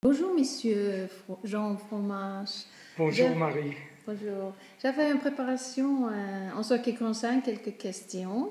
Bonjour, monsieur Jean Fromage. Bonjour Marie. Bonjour. J'avais une préparation en ce qui concerne quelques questions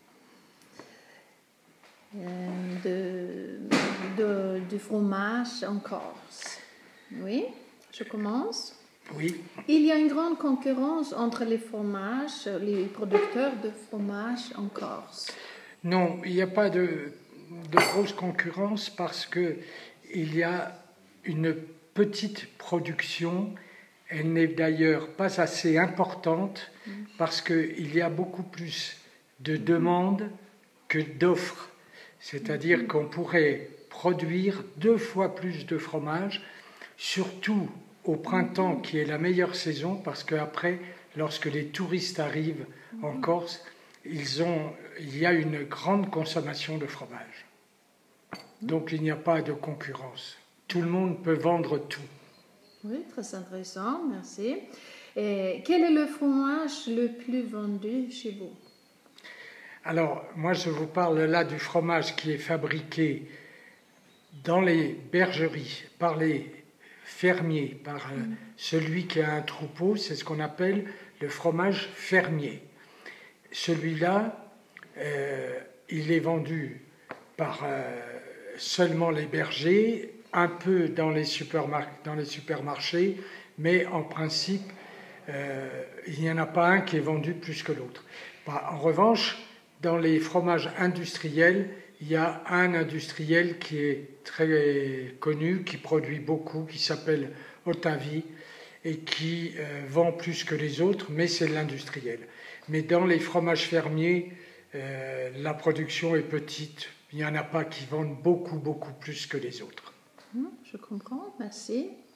du fromage en Corse. Oui, je commence. Oui. Il y a une grande concurrence entre les fromages, les producteurs de fromage en Corse. Non, il n'y a pas de grosse concurrence parce que il y a une petite production. Elle n'est d'ailleurs pas assez importante parce qu'il y a beaucoup plus de demandes que d'offres. C'est-à-dire qu'on pourrait produire 2 fois plus de fromage, surtout au printemps qui est la meilleure saison parce qu'après, lorsque les touristes arrivent en Corse, il y a une grande consommation de fromage. Donc il n'y a pas de concurrence. Tout le monde peut vendre tout. Oui, très intéressant, merci. Et quel est le fromage le plus vendu chez vous? Alors, moi je vous parle là du fromage qui est fabriqué dans les bergeries, par les fermiers, par celui qui a un troupeau, c'est ce qu'on appelle le fromage fermier. Celui-là, il est vendu par seulement les bergers, un peu dans les supermarchés, mais en principe, il n'y en a pas un qui est vendu plus que l'autre. En revanche, dans les fromages industriels, il y a un industriel qui est très connu, qui produit beaucoup, qui s'appelle Ottavi et qui vend plus que les autres, mais c'est l'industriel. Mais dans les fromages fermiers, la production est petite. Il n'y en a pas qui vendent beaucoup plus que les autres. Je comprends, merci.